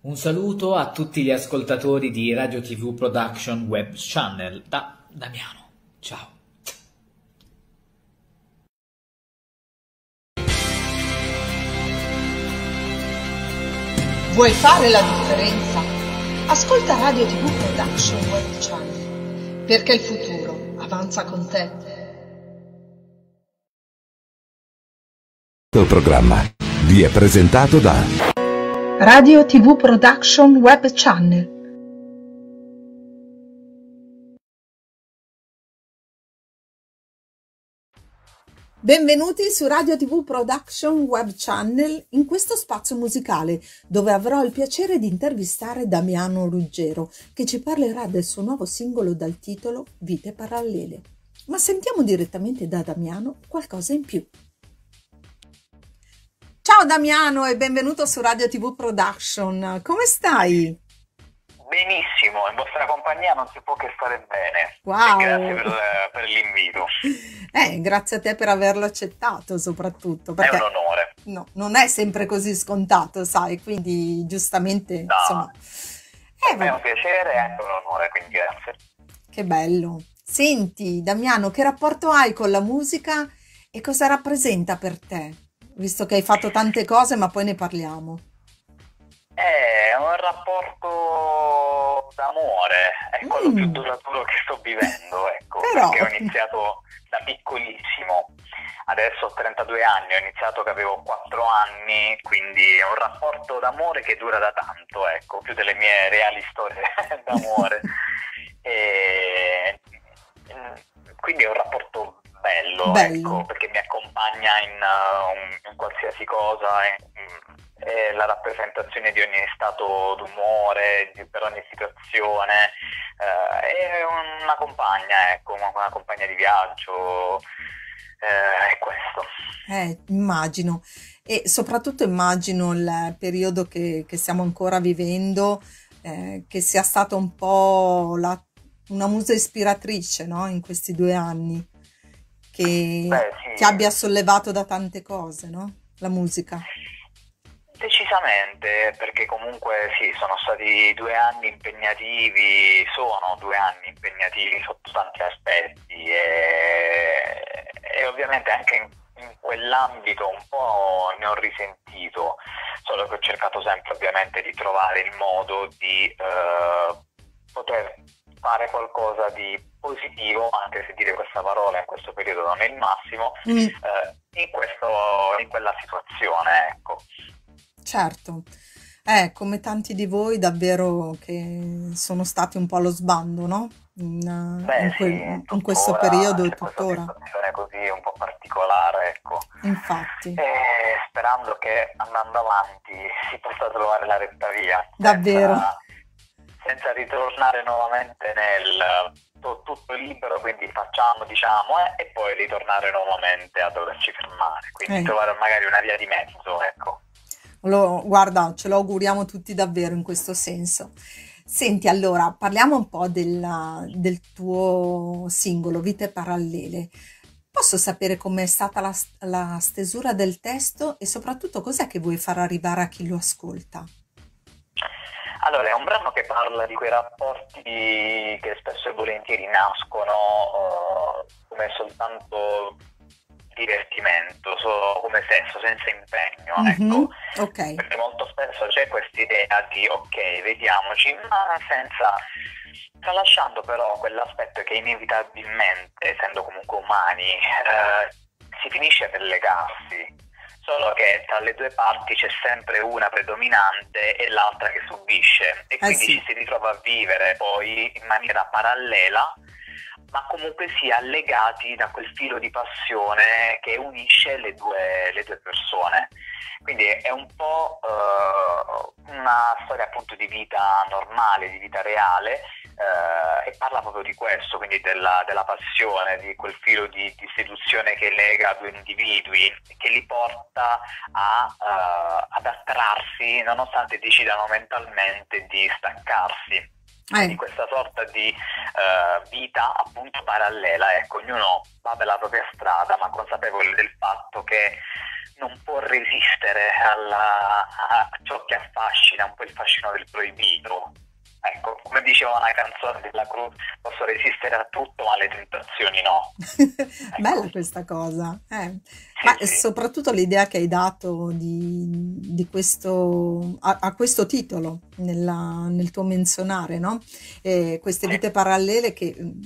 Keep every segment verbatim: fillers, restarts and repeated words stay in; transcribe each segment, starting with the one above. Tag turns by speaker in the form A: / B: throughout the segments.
A: Un saluto a tutti gli ascoltatori di Radio T V Production Web Channel da Damiano. Ciao.
B: Vuoi fare la differenza? Ascolta Radio T V Production Web Channel, perché il futuro avanza con te.
C: Il programma vi è presentato da
B: Radio T V Production Web Channel. Benvenuti su Radio T V Production Web Channel in questo spazio musicale dove avrò il piacere di intervistare Damiano Ruggero che ci parlerà del suo nuovo singolo dal titolo Vite Parallele. Ma sentiamo direttamente da Damiano qualcosa in più. Ciao Damiano e benvenuto su Radio T V Production. Come stai?
D: Benissimo, in vostra compagnia non si può che stare bene.
B: Wow.
D: E grazie per, per l'invito.
B: Eh, grazie a te per averlo accettato soprattutto. Perché,
D: è un onore.
B: No, non è sempre così scontato, sai, quindi giustamente...
D: No,
B: insomma, eh,
D: è un piacere e anche un onore, quindi grazie.
B: Che bello. Senti, Damiano, che rapporto hai con la musica e cosa rappresenta per te? Visto che hai fatto tante cose, ma poi ne parliamo.
D: È un rapporto d'amore, è quello
B: Mm.
D: più duraturo che sto vivendo, ecco,
B: Però-
D: perché ho iniziato da piccolissimo, adesso ho trentadue anni, ho iniziato che avevo quattro anni, quindi è un rapporto d'amore che dura da tanto, ecco, più delle mie reali storie d'amore. E quindi è un rapporto bello,
B: Bello.
D: ecco, perché mi accompagna in, uh, in qualsiasi cosa, è, è la rappresentazione di ogni stato d'umore, di, per ogni situazione, uh, è una compagna, ecco, una, una compagna di viaggio, uh, è questo.
B: Eh, immagino. E soprattutto immagino il periodo che, che stiamo ancora vivendo, eh, che sia stata un po' la- una musa ispiratrice, no? In questi due anni, che
D: Beh, sì.
B: ti abbia sollevato da tante cose, no? La musica.
D: Decisamente, perché comunque sì, sono stati due anni impegnativi, sono due anni impegnativi sotto tanti aspetti e, e ovviamente anche in, in quell'ambito un po' ne ho risentito, solo che ho cercato sempre ovviamente di trovare il modo di eh, poter fare qualcosa di positivo, anche se dire questa parola in questo periodo non è il massimo,
B: Mm,
D: eh, in, questo, in quella situazione, ecco.
B: certo. Eh, come tanti di voi davvero che sono stati un po' allo sbando, no? In, eh,
D: Beh,
B: in quel-
D: sì,
B: in questo
D: tuttora
B: periodo e
D: c'è questa
B: tuttora.
D: situazione così un po' particolare, ecco.
B: Infatti,
D: E sperando che andando avanti si possa trovare la retta via.
B: Davvero.
D: Senza, senza ritornare nuovamente nel to- tutto libero, quindi facciamo, diciamo, eh, e poi ritornare nuovamente a doverci fermare. Quindi
B: Eh.
D: trovare magari una via di mezzo, ecco.
B: Lo- guarda, ce lo auguriamo tutti davvero in questo senso. Senti, allora, parliamo un po' della- del tuo singolo, Vite Parallele. Posso sapere com'è stata la, la stesura del testo e soprattutto cos'è che vuoi far arrivare a chi lo ascolta?
D: Allora, è un brano che parla di quei rapporti che spesso e volentieri nascono eh, come soltanto divertimento, solo come sesso, senza impegno,
B: Mhm,
D: ecco.
B: ok,
D: Perché molto spesso c'è questa idea di ok, vediamoci, ma senza, tralasciando però quell'aspetto che inevitabilmente, essendo comunque umani, eh, si finisce per legarsi. Solo che tra le due parti c'è sempre una predominante e l'altra che subisce e quindi
B: sì.
D: ci si ritrova a vivere poi in maniera parallela, ma comunque sia legati da quel filo di passione che unisce le due, le due persone. Quindi è un po' eh, una storia appunto di vita normale, di vita reale, eh, e parla proprio di questo, quindi della, della passione, di quel filo di, di seduzione che lega due individui, che li porta a, eh, ad attrarsi nonostante decidano mentalmente di staccarsi. Quindi
B: Eh,
D: questa sorta di eh, vita appunto parallela, ecco, ognuno va per la propria strada, ma consapevole del fatto che non può resistere alla- a ciò che affascina, un po' il fascino del proibito. Ecco, come diceva una canzone della Cruz, posso resistere a tutto, ma alle tentazioni no.
B: bella
D: Ecco,
B: questa cosa. Eh.
D: sì,
B: Ma
D: sì.
B: soprattutto l'idea che hai dato di, di questo, a, a questo titolo nella- nel tuo menzionare, no? Eh, queste
D: Sì.
B: vite parallele che mm,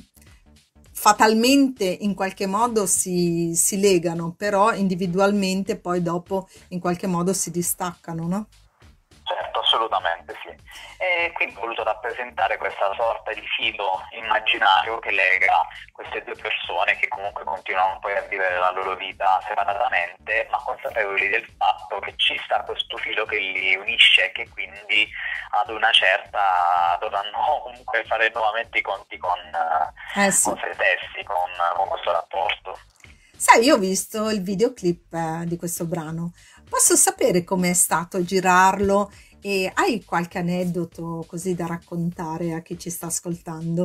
B: fatalmente in qualche modo si, si legano, però individualmente poi dopo in qualche modo si distaccano, no?
D: Certo, assolutamente sì. E quindi ho voluto rappresentare questa sorta di filo immaginario che lega queste due persone che comunque continuano poi a vivere la loro vita separatamente, ma consapevoli del fatto che ci sta questo filo che li unisce e che quindi ad una certa dovranno comunque fare nuovamente i conti con, eh,
B: Eh
D: con
B: sì.
D: se stessi, con, con questo rapporto.
B: Sai, io ho visto il videoclip eh, di questo brano. Posso sapere com'è stato girarlo e hai qualche aneddoto così da raccontare a chi ci sta ascoltando?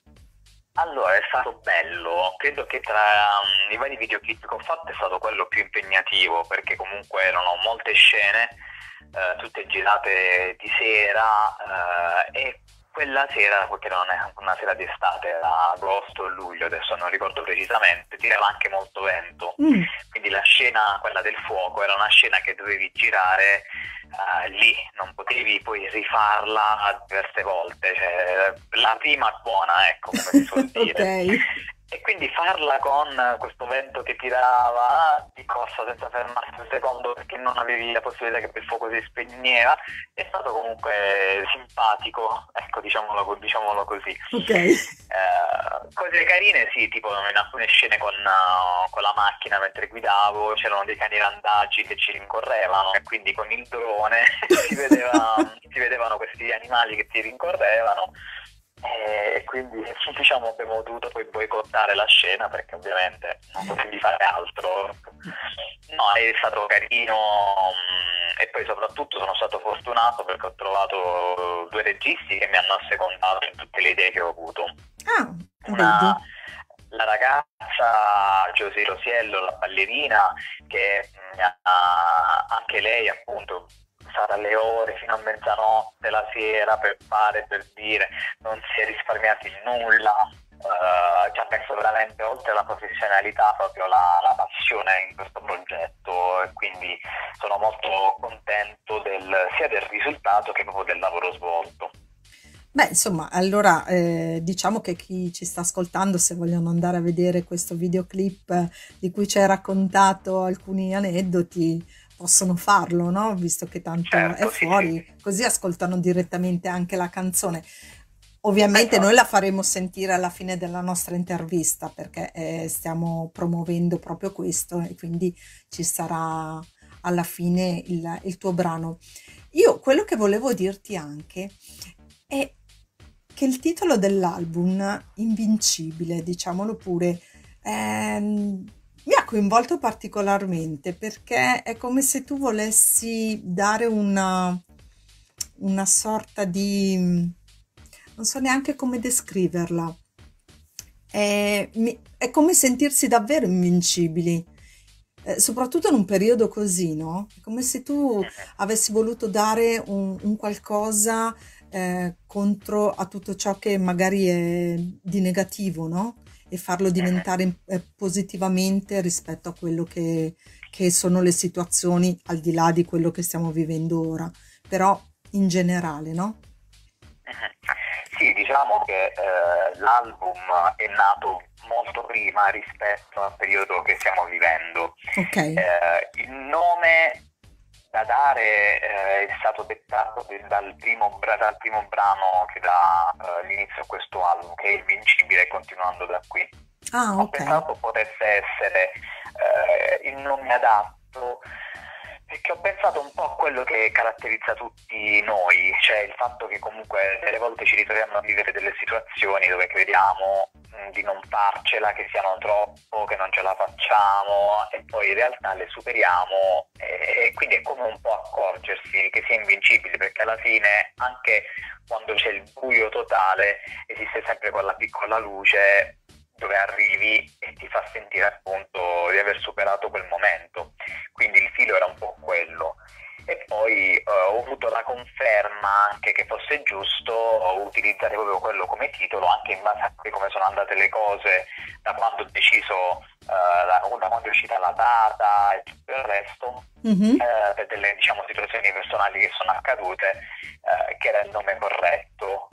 D: Allora, è stato bello, credo che tra um, i vari videoclip che ho fatto è stato quello più impegnativo perché comunque erano molte scene, eh, tutte girate di sera eh, e quella sera, perché era una, una sera d'estate, era agosto o luglio, adesso non ricordo precisamente, tirava anche molto vento,
B: Mm,
D: quindi la scena, quella del fuoco, era una scena che dovevi girare eh, lì, non potevi poi rifarla diverse volte, cioè, la prima è buona, ecco, come si suol
B: ok.
D: dire. E quindi farla con questo vento che tirava di corsa senza fermarsi un secondo perché non avevi la possibilità che il fuoco si spegneva, è stato comunque simpatico, ecco, diciamolo, diciamolo così.
B: Ok.
D: Eh, cose carine, sì, tipo in alcune scene con, uh, con la macchina mentre guidavo c'erano dei cani randaggi che ci rincorrevano e quindi con il drone si vedeva, si vedevano questi animali che ti rincorrevano e quindi diciamo abbiamo dovuto poi boicottare la scena perché ovviamente non potevi fare altro. No, è stato carino mm, e poi soprattutto sono stato fortunato perché ho trovato due registi che mi hanno assecondato in tutte le idee che ho avuto.
B: Ah,
D: Una,
B: vedi.
D: la ragazza Giusy Rosiello, la ballerina, che mm, ha, anche lei appunto stata alle ore fino a mezzanotte la sera per fare, per dire, non si è risparmiato in nulla, eh, ci ha messo veramente oltre la professionalità proprio la, la passione in questo progetto e quindi sono molto contento del, sia del risultato che proprio del lavoro svolto.
B: Beh, insomma, allora eh, diciamo che chi ci sta ascoltando, se vogliono andare a vedere questo videoclip eh, di cui ci hai raccontato alcuni aneddoti, possono farlo, no? Visto che tanto è
D: Certo, sì, sì,
B: fuori, così ascoltano direttamente anche la canzone. Ovviamente noi la
D: esatto.
B: faremo sentire alla fine della nostra intervista perché eh, stiamo promuovendo proprio questo e quindi ci sarà alla fine il, il tuo brano. Io quello che volevo dirti anche è che il titolo dell'album, Invincibile, diciamolo pure, ehm, mi ha coinvolto particolarmente perché è come se tu volessi dare una, una sorta di, non so neanche come descriverla, è, mi- è come sentirsi davvero invincibili, eh, soprattutto in un periodo così, no? È come se tu
D: Mhm.
B: avessi voluto dare un, un qualcosa eh, contro a tutto ciò che magari è di negativo, no? E farlo
D: Mhm.
B: diventare eh, positivamente rispetto a quello che, che sono le situazioni al di là di quello che stiamo vivendo ora, però in generale, no?
D: Mhm. Sì, diciamo che eh, l'album è nato molto prima rispetto al periodo che stiamo vivendo.
B: Ok.
D: Eh, il nome da dare eh, è stato dettato de- dal primo, bra- dal primo brano che dà eh, l'inizio a questo album, che è Invincibile, continuando da qui.
B: Ah,
D: Ho
B: ok.
D: pensato potesse essere eh, il nome adatto che ho pensato un po' a quello che caratterizza tutti noi, cioè il fatto che comunque delle volte ci ritroviamo a vivere delle situazioni dove crediamo mh, di non farcela, che siano troppo, che non ce la facciamo, e poi in realtà le superiamo, e, e quindi è come un po' accorgersi che si è invincibili, perché alla fine anche quando c'è il buio totale esiste sempre quella piccola luce dove arrivi e ti fa sentire appunto di aver superato quel momento. Quindi il filo era un po' quello. E poi eh, ho avuto la conferma anche che fosse giusto utilizzare proprio quello come titolo, anche in base a come sono andate le cose da quando ho deciso, eh, da, da quando è uscita la data e tutto il resto,
B: Mhm.
D: eh, per delle diciamo situazioni personali che sono accadute, eh, che era il nome corretto.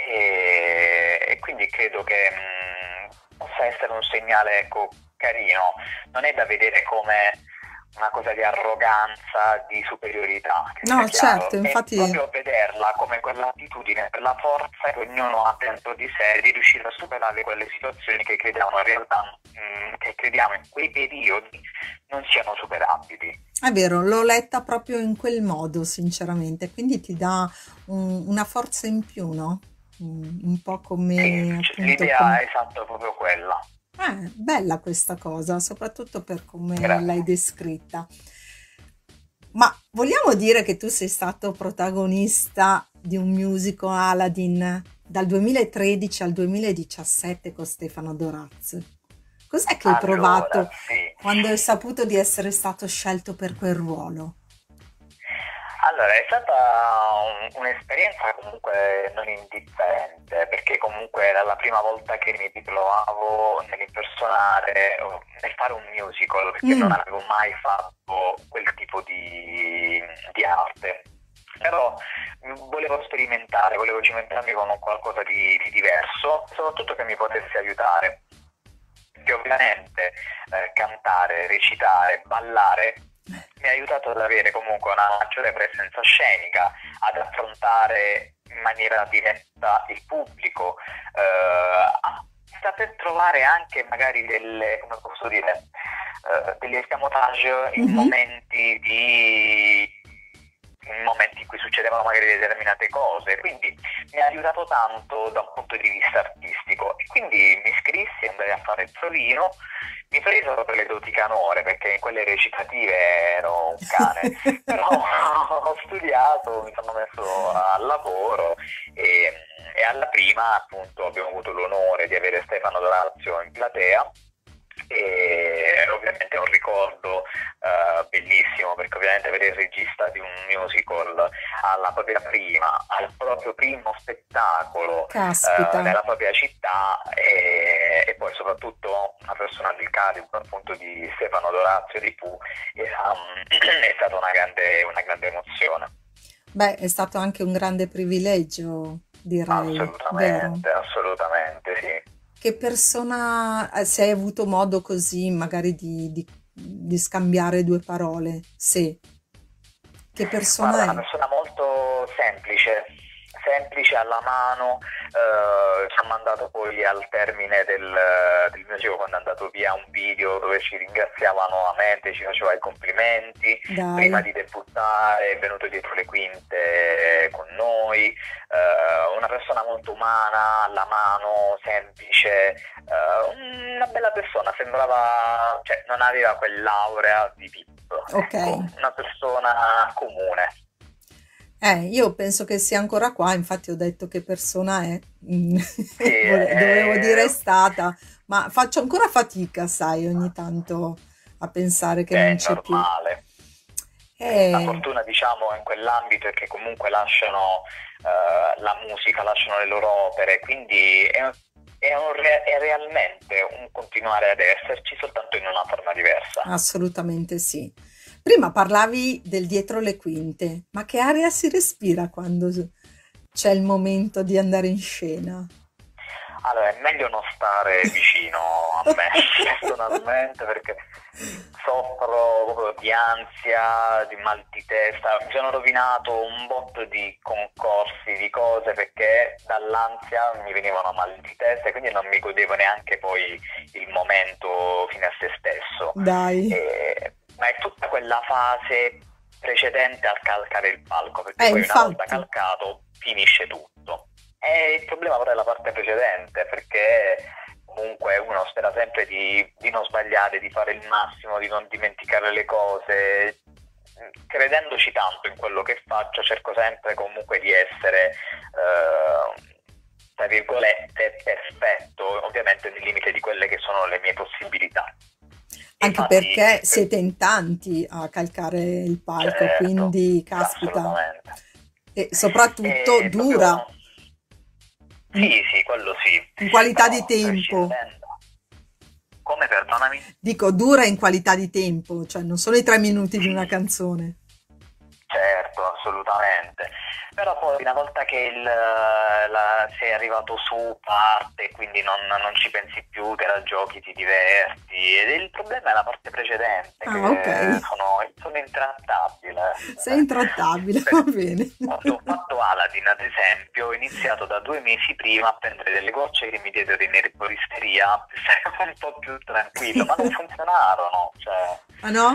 D: E, e quindi credo che mh, possa essere un segnale, ecco, carino. Non è da vedere come una cosa di arroganza, di superiorità, che
B: No,
D: sia chiaro,
B: certo,
D: è
B: infatti,
D: proprio vederla come quell'attitudine, quella forza che ognuno ha dentro di sé di riuscire a superare quelle situazioni che crediamo in realtà, mh, che crediamo in quei periodi non siano superabili.
B: è vero, l'ho letta proprio in quel modo, sinceramente, quindi ti dà un- una forza in più, no? Un, un po'
D: Sì,
B: come
D: c-
B: appunto
D: l'idea
B: come...
D: è esatto proprio quella.
B: Eh, bella questa cosa, soprattutto per come
D: Grazie.
B: l'hai descritta. Ma vogliamo dire che tu sei stato protagonista di un musical Aladdin dal duemilatredici al duemiladiciassette con Stefano Dorazio. Cos'è che hai
D: Allora,
B: provato
D: sì.
B: quando hai saputo di essere stato scelto per quel ruolo?
D: Allora, è stata un- un'esperienza comunque non indifferente, perché comunque era la prima volta che mi ritrovavo nell'impersonare, o nel fare un musical, perché non
B: Mm,
D: avevo mai fatto quel tipo di, di arte. Però mh, volevo sperimentare, volevo cimentarmi con un qualcosa di, di diverso, soprattutto che mi potesse aiutare. Che ovviamente eh, cantare, recitare, ballare mi ha aiutato ad avere comunque una maggiore presenza scenica, ad affrontare in maniera diretta il pubblico, eh, a saper trovare anche magari delle, come posso dire, eh, degli escamotage in
B: mhm.
D: momenti di in momenti in cui succedevano magari determinate cose, quindi mi ha aiutato tanto da un punto di vista artistico, e quindi mi iscrissi, andai a fare il provino, mi presero per le doti canore, perché in quelle recitative ero un cane, però ho studiato, mi sono messo al lavoro, e, e alla prima appunto abbiamo avuto l'onore di avere Stefano Dorazio in platea, e ovviamente è un ricordo eh, bellissimo, perché ovviamente avere il regista di un musical alla propria prima, al proprio primo spettacolo eh,
B: Caspita.
D: nella propria città, e, e poi soprattutto una persona del calibro appunto di Stefano Dorazio di Pooh, era, è stata una grande, una grande emozione.
B: Beh, è stato anche un grande privilegio, direi, vero?
D: Assolutamente, assolutamente sì.
B: Che persona, eh, se hai avuto modo così magari di, di- di scambiare due parole? Sì. Che persona
D: Guarda, una
B: è?
D: persona molto semplice, semplice alla mano, eh, ci ha mandato poi al termine del, del musical, quando è andato via, un video dove ci ringraziava nuovamente, ci faceva i complimenti, prima
B: Dai,
D: di debuttare è venuto dietro le quinte con noi, eh, una persona molto umana, alla mano, semplice, eh, una bella persona, sembrava, cioè non aveva quell'aurea di Pippo,
B: ok.
D: ecco, una persona comune.
B: Eh, io penso che sia ancora qua, infatti ho detto che persona è. Mm,
D: Sì,
B: vole- dovevo dire è
D: è,
B: stata, ma faccio ancora fatica, sai, ogni tanto a pensare che non
D: è
B: c'è più.
D: normale. La
B: Eh,
D: fortuna, diciamo, in quell'ambito è che comunque lasciano eh, la musica, lasciano le loro opere, quindi è, è un re- è realmente un continuare ad esserci, soltanto in una forma diversa.
B: assolutamente sì. Prima parlavi del dietro le quinte, ma che aria si respira quando c'è il momento di andare in scena?
D: Allora, è meglio non stare vicino a me personalmente, perché soffro proprio di ansia, di mal di testa. Mi sono rovinato un botto di concorsi, di cose, perché dall'ansia mi venivano mal di testa, e quindi non mi godevo neanche poi il momento fine a se stesso.
B: Dai,
D: E- ma è tutta quella fase precedente al calcare il palco, perché
B: Eh,
D: poi una volta
B: infatti.
D: calcato finisce tutto. E il problema però è la parte precedente, perché comunque uno spera sempre di, di non sbagliare, di fare il massimo, di non dimenticare le cose. Credendoci tanto in quello che faccio, cerco sempre comunque di essere, eh, tra virgolette, perfetto, ovviamente nel limite di quelle che sono le mie possibilità.
B: Anche
D: Infatti,
B: perché siete in tanti a calcare il palco,
D: certo,
B: quindi caspita.
D: assolutamente.
B: E soprattutto
D: E
B: dura,
D: proprio- Sì, sì, quello sì.
B: in qualità
D: Però,
B: di tempo.
D: prescindendo- Come, perdonami?
B: Dico, dura in qualità di tempo, cioè non sono i tre minuti di una canzone.
D: Certo, assolutamente. Però poi una volta che il, la- sei arrivato su, parte, quindi non, non ci pensi più, te la giochi, ti diverti. Ed il problema è la parte precedente,
B: Ah,
D: che
B: ok.
D: sono, sono intrattabile.
B: Sei intrattabile, va bene.
D: Ho fatto Aladdin, ad esempio, ho iniziato da due mesi prima a prendere delle gocce che mi diedero in erboristeria, per stare un po' più tranquillo, ma non funzionarono. Cioè,
B: Ah no?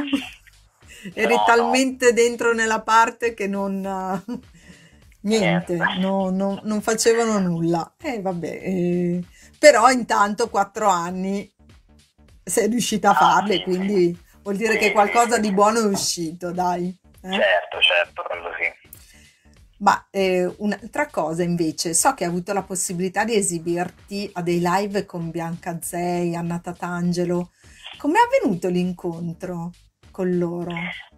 B: Eri
D: no, no.
B: talmente dentro nella parte che non... eh, niente,
D: Niente.
B: no- no- non facevano nulla. Eh, vabbè, eh, però intanto quattro anni sei riuscita a
D: Ah,
B: farli,
D: sì,
B: quindi vuol dire
D: sì,
B: che
D: sì,
B: qualcosa
D: sì,
B: di
D: sì.
B: buono è uscito, dai. eh?
D: Certo, certo, quello sì.
B: Ma eh, un'altra cosa invece, so che hai avuto la possibilità di esibirti a dei live con Bianca Zey, Anna Tatangelo. Com'è avvenuto l'incontro con loro?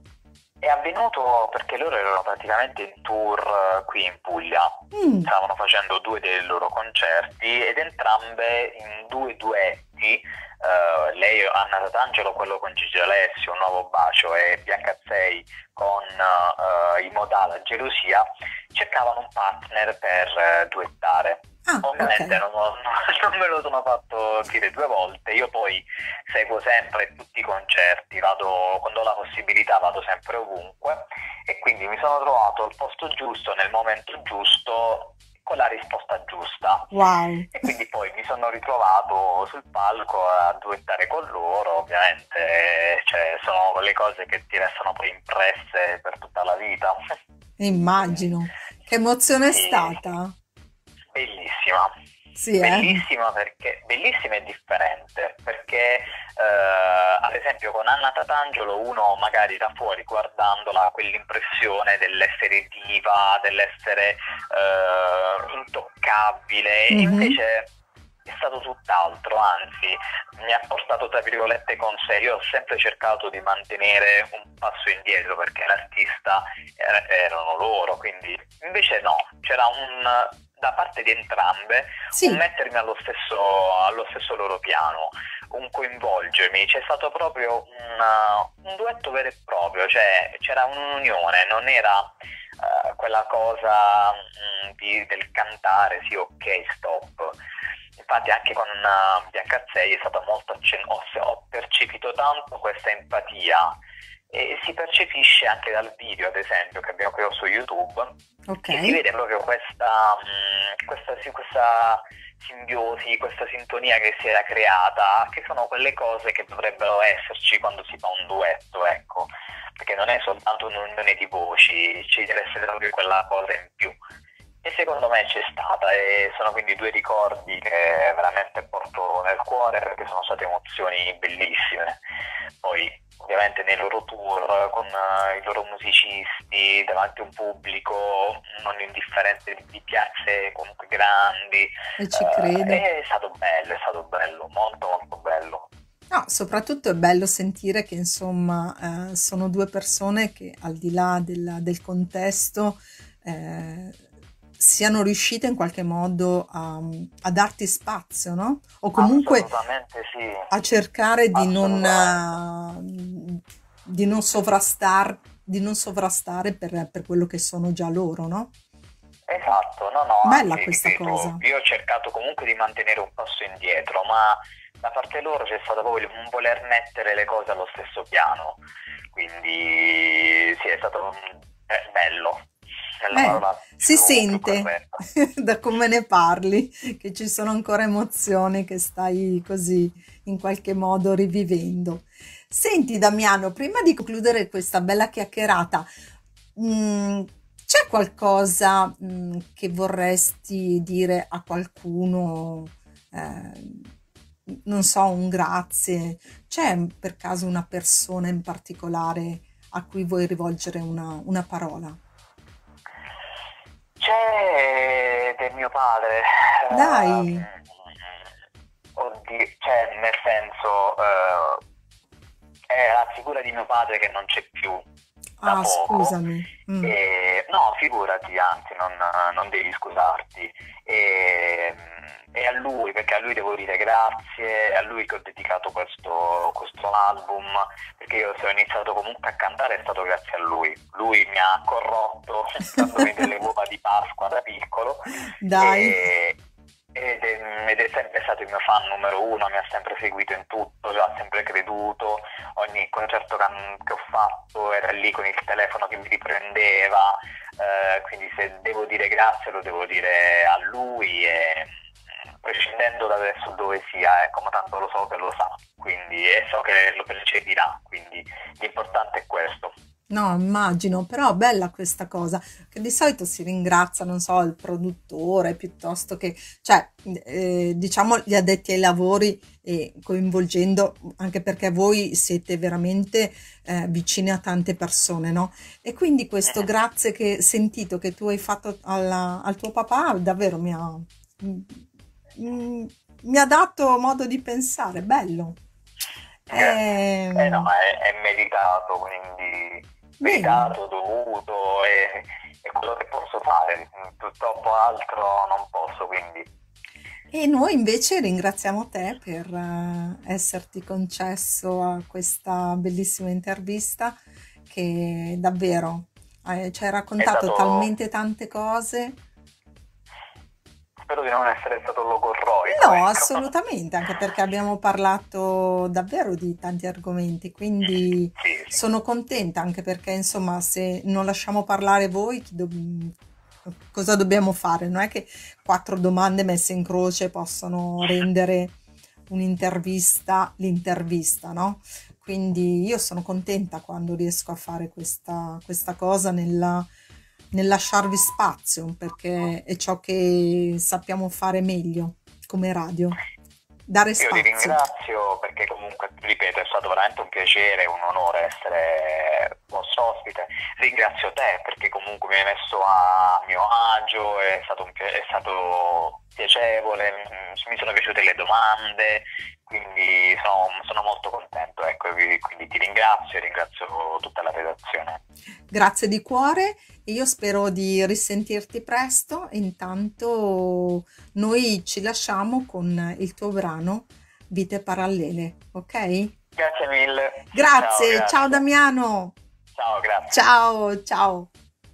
D: È avvenuto perché loro erano praticamente in tour eh, qui in Puglia,
B: Mm,
D: stavano facendo due dei loro concerti ed entrambe in due duetti, eh, lei, Anna Tatangelo, quello con Gigi Alessio, Un nuovo bacio, e Bianca Zey con eh, I Modà, Gelosia, cercavano un partner per eh, duettare.
B: ah,
D: Ovviamente
B: ok.
D: non, non- non me lo sono fatto dire due volte, io poi seguo sempre tutti i concerti, vado, quando ho la possibilità vado sempre ovunque e quindi mi sono trovato al posto giusto, nel momento giusto, con la risposta giusta.
B: Wow.
D: E quindi poi mi sono ritrovato sul palco a duettare con loro, ovviamente, cioè, sono quelle cose che ti restano poi impresse per tutta la vita.
B: Immagino. Che emozione è
D: Sì.
B: stata?
D: Bellissima.
B: Sì, eh?
D: Bellissima perché bellissima e differente, perché eh, ad esempio con Anna Tatangelo uno magari da fuori guardandola ha quell'impressione dell'essere diva, dell'essere eh, intoccabile, e
B: Mhm.
D: invece è stato tutt'altro, anzi mi ha portato tra virgolette con sé. Io ho sempre cercato di mantenere un passo indietro perché l'artista era- erano loro, quindi invece no, c'era un da parte di entrambe
B: Sì,
D: un mettermi allo stesso, allo stesso loro piano, un coinvolgermi, c'è stato proprio un, un duetto vero e proprio, cioè c'era un'unione, non era eh, quella cosa mm, di- del cantare, sì, ok, stop. Infatti anche con uh, Bianca Zey è stata molto accen- ho, ho percepito tanto questa empatia e si percepisce anche dal video, ad esempio, che abbiamo creato su YouTube, che si
B: ok.
D: vede proprio questa, mh, questa, sì, questa simbiosi, questa sintonia che si era creata, che sono quelle cose che dovrebbero esserci quando si fa un duetto, ecco, perché non è soltanto un'unione di voci, ci deve essere proprio quella cosa in più. E secondo me c'è stata, e sono quindi due ricordi che veramente porto nel cuore perché sono state emozioni bellissime. Poi ovviamente nei loro tour con eh, i loro musicisti davanti a un pubblico non indifferente di piazze comunque grandi,
B: E ci
D: eh,
B: credo.
D: è stato bello, è stato bello, molto molto bello.
B: No, soprattutto è bello sentire che insomma eh, sono due persone che al di là del, del contesto eh, siano riuscite in qualche modo a, a darti spazio, no? O comunque
D: Assolutamente sì,
B: a cercare di non,
D: assolutamente.
B: eh, di non sovrastar, di non sovrastare per, per quello che sono già loro, no?
D: Esatto, no, no,
B: Bella
D: anzi,
B: questa
D: ripeto,
B: cosa.
D: io ho cercato comunque di mantenere un passo indietro, ma da parte loro c'è stato proprio un voler mettere le cose allo stesso piano, quindi sì, è stato è bello, è la
B: Eh,
D: parola
B: si
D: più, più
B: sente
D: corretta.
B: da come ne parli che ci sono ancora emozioni che stai così in qualche modo rivivendo. Senti Damiano, prima di concludere questa bella chiacchierata, mh, c'è qualcosa mh, che vorresti dire a qualcuno? Eh, non so, un grazie. C'è per caso una persona in particolare a cui vuoi rivolgere una, una parola?
D: C'è del mio padre.
B: Dai.
D: eh, oddio, cioè nel senso, eh, è la figura di mio padre che non c'è più da
B: Ah,
D: poco.
B: scusami. Mm.
D: E, no, figurati, anzi, non, non devi scusarti. E, e a lui, perché a lui devo dire grazie, è a lui che ho dedicato questo, questo album, perché io se ho iniziato comunque a cantare è stato grazie a lui. Lui mi ha corrotto dandomi delle uova di Pasqua da piccolo.
B: Dai.
D: E, ed, è, ed è sempre stato il mio fan numero uno, mi ha sempre seguito in tutto, ha sempre creduto, ogni concerto che, che ho fatto era lì con il telefono che mi riprendeva, eh, quindi se devo dire grazie lo devo dire a lui, e prescindendo da adesso dove sia, ecco, ma tanto lo so che lo sa, quindi e so che lo percepirà, quindi l'importante è questo.
B: No, immagino, però bella questa cosa, che di solito si ringrazia, non so, il produttore piuttosto che, cioè, eh, diciamo gli addetti ai lavori, e coinvolgendo, anche perché voi siete veramente eh, vicini a tante persone, no? E quindi questo grazie che sentito che tu hai fatto alla- al tuo papà, davvero mi ha, mm, mi ha dato modo di pensare, bello.
D: Eh, eh no,
B: Ehm,
D: ma è, è meritato, quindi
B: bene.
D: meritato, dovuto, e è quello che posso fare, purtroppo altro non posso, quindi
B: E noi invece ringraziamo te per eh, esserti concesso a questa bellissima intervista che davvero eh, ci hai
D: è
B: raccontato
D: stato,
B: talmente tante cose.
D: spero di non essere stato logorroico,
B: No,
D: ecco.
B: assolutamente, anche perché abbiamo parlato davvero di tanti argomenti, quindi
D: Sì, sì.
B: sono contenta, anche perché insomma se non lasciamo parlare voi, chi dob- cosa dobbiamo fare? Non è che quattro domande messe in croce possono rendere un'intervista l'intervista, no? Quindi io sono contenta quando riesco a fare questa, questa cosa nella, nel lasciarvi spazio, perché è ciò che sappiamo fare meglio come radio, dare
D: Io ti
B: spazio.
D: ringrazio perché comunque, ripeto, è stato veramente un piacere, un onore essere vostro ospite. Ringrazio te perché comunque mi hai messo a mio agio, è stato, un, pi- è stato piacevole, mm, mi sono piaciute le domande, quindi sono, sono molto contento, ecco, e quindi ti ringrazio e ringrazio tutta la redazione.
B: Grazie di cuore e io spero di risentirti presto. Intanto noi ci lasciamo con il tuo brano Vite Parallele, ok?
D: Grazie mille.
B: Grazie,
D: Ciao,
B: ciao
D: grazie.
B: Damiano.
D: Ciao, grazie.
B: Ciao, ciao.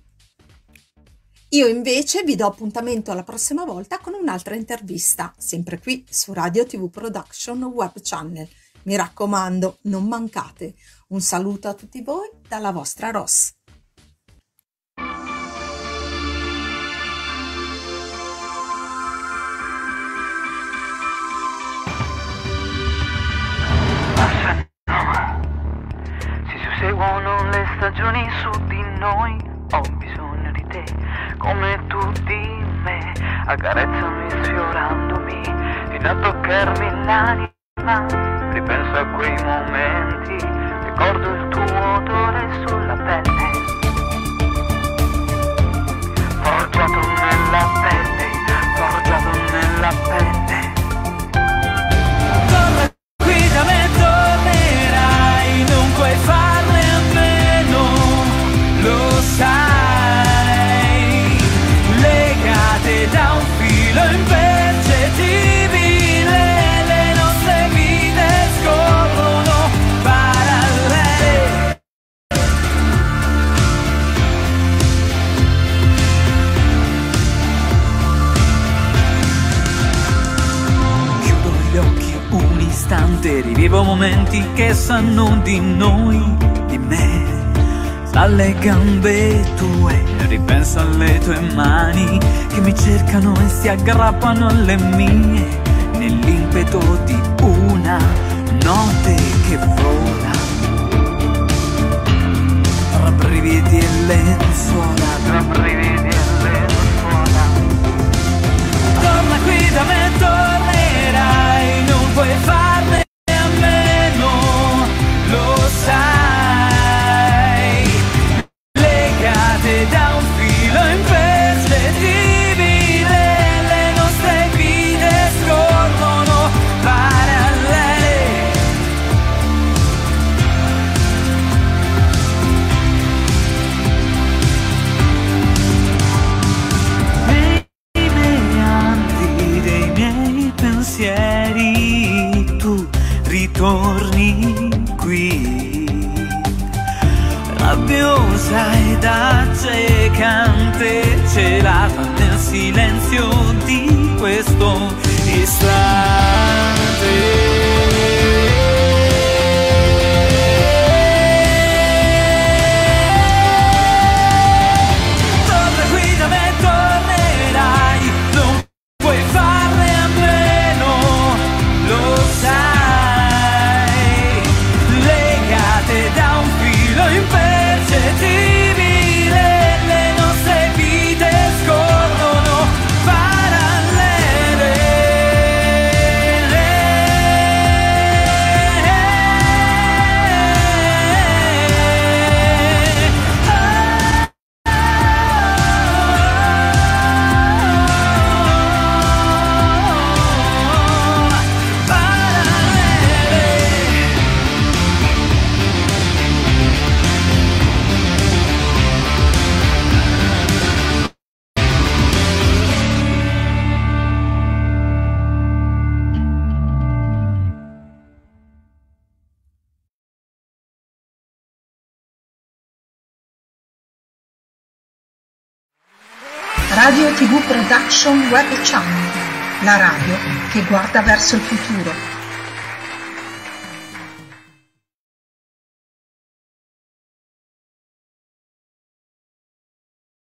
B: Io invece vi do appuntamento alla prossima volta con un'altra intervista, sempre qui su Radio T V Production Web Channel. Mi raccomando, non mancate. Un saluto a tutti voi dalla vostra Ross.
E: Si susseguono le stagioni su di noi, ho bisogno di te come tu di me, accarezzami sfiorandomi fino a toccarmi l'anima, ripenso a quei momenti, ricordo il tuo odore sulla pelle, forgiato nella pelle, forgiato nella pelle. Torna qui da me, tornerai, non puoi farne a meno, lo sai, legate da un filo impercettibile, le nostre vite scorrono parallele. Chiudo gli occhi un istante, rivivo momenti che sanno di noi, di me. Alle gambe tue, ripenso alle tue mani che mi cercano e si aggrappano alle mie, nell'impeto di una notte che vola.
F: tra brividi e lenzuola,
E: tra brividi e lenzuola.
F: Torna qui da me, tornerai, non puoi farne a meno, lo sai. Legate da un filo impercettibile, le nostre vite scorrono parallele. Nei meandri dei miei pensieri tu ritorni qui, rabbiosa ed accecante, celata nel silenzio di questo istante. Torna qui da me, tornerai, non puoi farne a meno, lo sai. Legate da un filo impercettibile, le nostre vite scorrono parallele.
B: Radio tivù Production Web Channel, la radio che guarda verso il futuro.